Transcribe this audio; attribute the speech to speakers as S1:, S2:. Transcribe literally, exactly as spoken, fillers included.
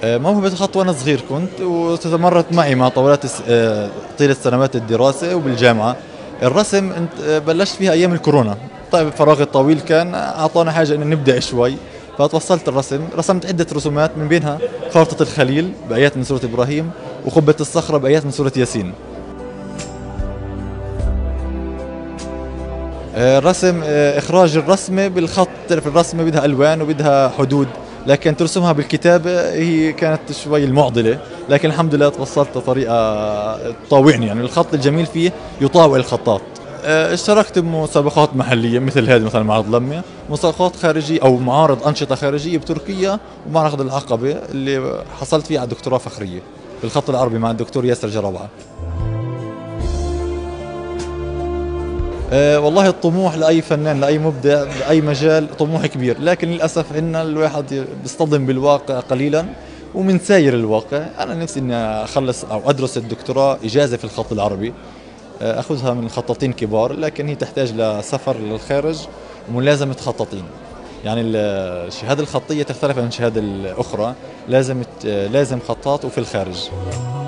S1: موهبة الخط وأنا صغير كنت وتستمرت معي مع طولات الس- آه، طيلة سنوات الدراسة وبالجامعة. الرسم انت آه، بلشت فيها أيام الكورونا. طيب الفراغ الطويل كان أعطانا حاجة إن نبدأ شوي، فتوصلت الرسم. رسمت عدة رسومات من بينها خارطة الخليل بآيات من سورة إبراهيم، وقبة الصخرة بآيات من سورة ياسين. آه، الرسم آه، إخراج الرسمة بالخط، تعرف الرسمة بدها ألوان وبدها حدود، لكن ترسمها بالكتابة هي كانت شوي المعضلة. لكن الحمد لله توصلت لطريقة تطاوعني، يعني الخط الجميل فيه يطاوع الخطاط. آه، اشتركت بمسابقات محلية مثل هذه، مثلا معرض لمية، مسابقات خارجية أو معارض أنشطة خارجية بتركيا، ومعرض العقبة اللي حصلت فيه على دكتوراه فخرية بالخط العربي مع الدكتور ياسر جرابعة. أه والله الطموح لأي فنان لأي مبدع بأي مجال طموح كبير، لكن للأسف إن الواحد بيصطدم بالواقع قليلا ومن ساير الواقع. أنا نفسي إني أخلص أو أدرس الدكتوراه إجازة في الخط العربي، أه أخذها من خطاطين كبار، لكن هي تحتاج لسفر للخارج وملازمة خطاطين. يعني ال- الشهادة الخطية تختلف عن الشهادة الأخرى، لازم لازم خطاط وفي الخارج.